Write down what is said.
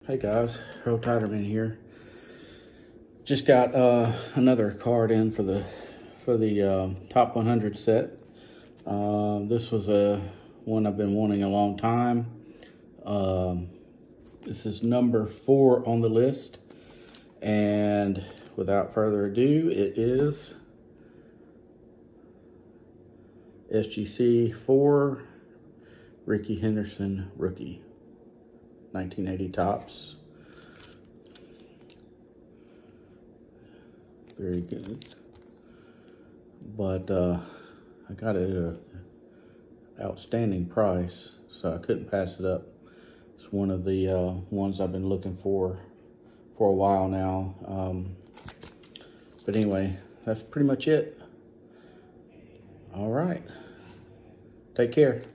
Hey guys, Earl Tiderman here. Just got another card in for the top 100 set. This was one I've been wanting a long time. This is number 4 on the list, and without further ado, it is SGC 4 Rickey Henderson rookie. 1980 tops. Very good. But I got it at an outstanding price, so I couldn't pass it up. It's one of the ones I've been looking for a while now. But anyway, that's pretty much it. All right. Take care.